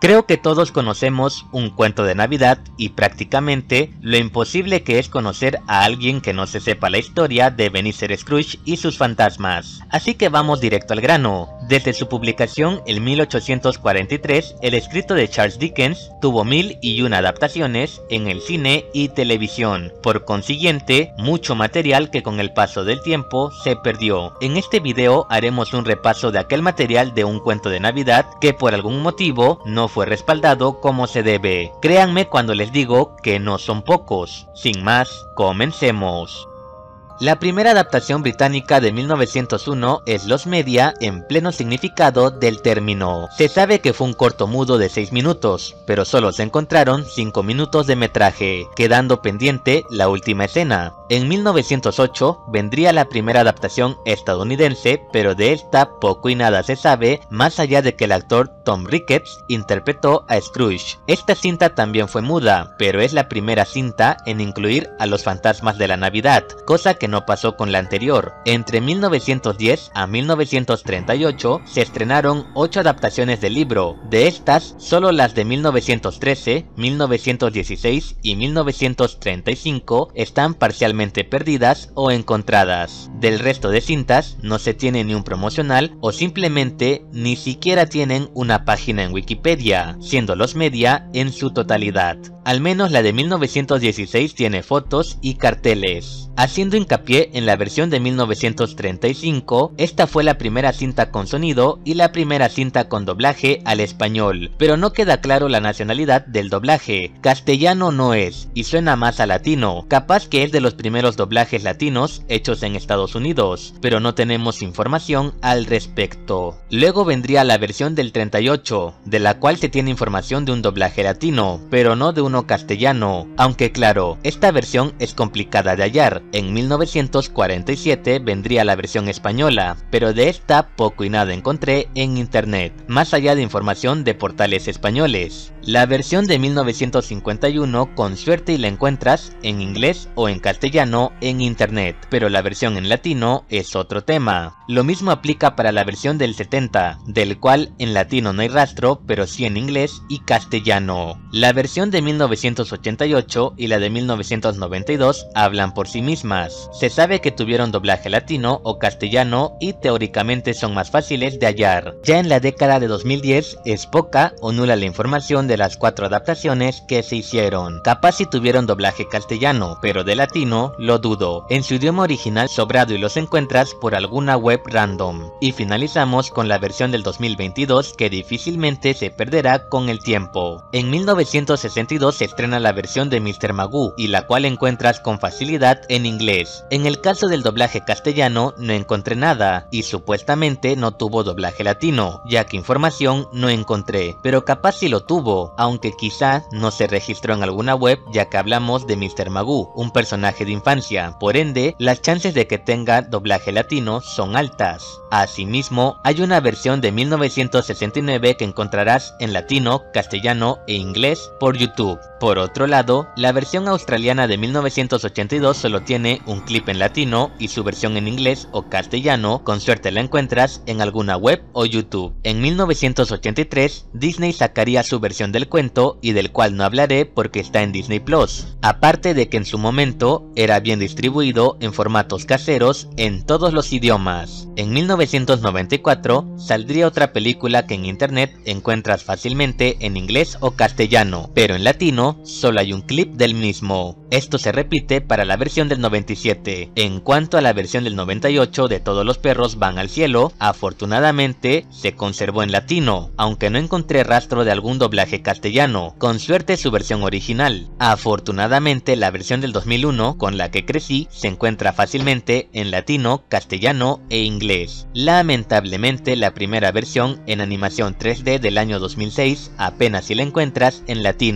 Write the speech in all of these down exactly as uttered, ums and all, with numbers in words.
Creo que todos conocemos un cuento de Navidad y prácticamente lo imposible que es conocer a alguien que no se sepa la historia de Ebenezer Scrooge y sus fantasmas. Así que vamos directo al grano. Desde su publicación en mil ochocientos cuarenta y tres, el escrito de Charles Dickens tuvo mil y una adaptaciones en el cine y televisión. Por consiguiente, mucho material que con el paso del tiempo se perdió. En este video haremos un repaso de aquel material de un cuento de Navidad que por algún motivo no fue respaldado como se debe. Créanme cuando les digo que no son pocos. Sin más, comencemos. La primera adaptación británica de mil novecientos uno es Los Media en pleno significado del término. Se sabe que fue un corto mudo de seis minutos, pero solo se encontraron cinco minutos de metraje, quedando pendiente la última escena. En mil novecientos ocho vendría la primera adaptación estadounidense, pero de esta poco y nada se sabe, más allá de que el actor Tom Ricketts interpretó a Scrooge. Esta cinta también fue muda, pero es la primera cinta en incluir a los fantasmas de la Navidad, cosa que no pasó con la anterior. Entre mil novecientos diez a mil novecientos treinta y ocho se estrenaron ocho adaptaciones del libro. De estas, solo las de mil novecientos trece, mil novecientos dieciséis y mil novecientos treinta y cinco están parcialmente perdidas o encontradas. Del resto de cintas no se tiene ni un promocional o simplemente ni siquiera tienen una página en Wikipedia, siendo Los Media en su totalidad. Al menos la de mil novecientos dieciséis tiene fotos y carteles. Haciendo hincapié en la versión de mil novecientos treinta y cinco, esta fue la primera cinta con sonido y la primera cinta con doblaje al español, pero no queda claro la nacionalidad del doblaje. Castellano no es, y suena más a latino, capaz que es de los primeros doblajes latinos hechos en Estados Unidos, pero no tenemos información al respecto. Luego vendría la versión del treinta y ocho, de la cual se tiene información de un doblaje latino, pero no de uno castellano, aunque claro, esta versión es complicada de hallar. En mil novecientos cuarenta y siete vendría la versión española, pero de esta poco y nada encontré en internet, más allá de información de portales españoles. La versión de mil novecientos cincuenta y uno con suerte y la encuentras en inglés o en castellano en internet, pero la versión en latino es otro tema. Lo mismo aplica para la versión del setenta, del cual en latino no hay rastro, pero sí en inglés y castellano. La versión de mil novecientos ochenta y ocho y la de mil novecientos noventa y dos hablan por sí mismas. Se sabe que tuvieron doblaje latino o castellano y teóricamente son más fáciles de hallar. Ya en la década de dos mil diez es poca o nula la información de las cuatro adaptaciones que se hicieron. Capaz si tuvieron doblaje castellano, pero de latino lo dudo. En su idioma original sobrado y los encuentras por alguna web random. Y finalizamos con la versión del dos mil veintidós que difícilmente se perderá con el tiempo. En mil novecientos sesenta y dos se estrena la versión de míster Magoo y la cual encuentras con facilidad en inglés. En el caso del doblaje castellano no encontré nada y supuestamente no tuvo doblaje latino, ya que información no encontré, pero capaz si lo tuvo, aunque quizá no se registró en alguna web ya que hablamos de míster Magoo, un personaje de infancia, por ende las chances de que tenga doblaje latino son altas. Asimismo, hay una versión de mil novecientos sesenta y nueve que encontrarás en latino, castellano e inglés por YouTube. Por otro lado, la versión australiana de mil novecientos ochenta y dos solo tiene un clip en latino y su versión en inglés o castellano con suerte la encuentras en alguna web o YouTube. En mil novecientos ochenta y tres, Disney sacaría su versión del cuento y del cual no hablaré porque está en Disney Plus. Aparte de que en su momento era bien distribuido en formatos caseros en todos los idiomas. En mil novecientos noventa y cuatro saldría otra película que en internet encuentras fácilmente en inglés o castellano, pero en latino solo hay un clip del mismo. Esto se repite para la versión del noventa y siete. En cuanto a la versión del noventa y ocho de Todos los perros van al cielo, afortunadamente se conservó en latino, aunque no encontré rastro de algún doblaje castellano, con suerte su versión original. Afortunadamente la versión del dos mil uno, con la que crecí, se encuentra fácilmente en latino, castellano e inglés. Lamentablemente la primera versión en animación tres D del año dos mil seis apenas si la encuentras en latino.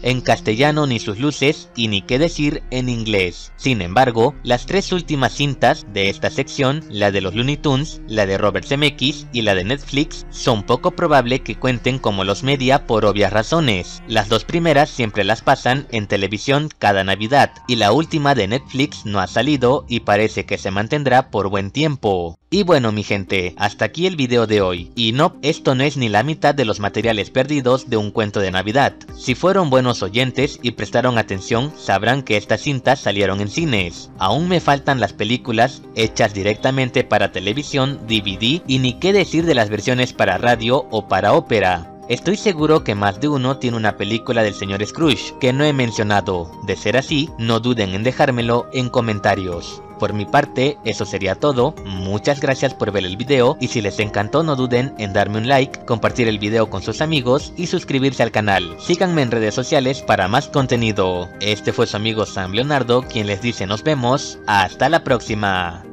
en castellano ni sus luces y ni qué decir en inglés. Sin embargo, las tres últimas cintas de esta sección, la de los Looney Tunes, la de Robert Zemeckis y la de Netflix, son poco probable que cuenten como los media por obvias razones. Las dos primeras siempre las pasan en televisión cada Navidad, y la última de Netflix no ha salido y parece que se mantendrá por buen tiempo. Y bueno mi gente, hasta aquí el video de hoy, y no, esto no es ni la mitad de los materiales perdidos de un cuento de Navidad. Si fueron buenos oyentes y prestaron atención, sabrán que estas cintas salieron en cines. Aún me faltan las películas hechas directamente para televisión, D V D, y ni qué decir de las versiones para radio o para ópera. Estoy seguro que más de uno tiene una película del señor Scrooge que no he mencionado. De ser así, no duden en dejármelo en comentarios. Por mi parte, eso sería todo. Muchas gracias por ver el video y si les encantó no duden en darme un like, compartir el video con sus amigos y suscribirse al canal. Síganme en redes sociales para más contenido. Este fue su amigo Sam Leonardo quien les dice nos vemos. Hasta la próxima.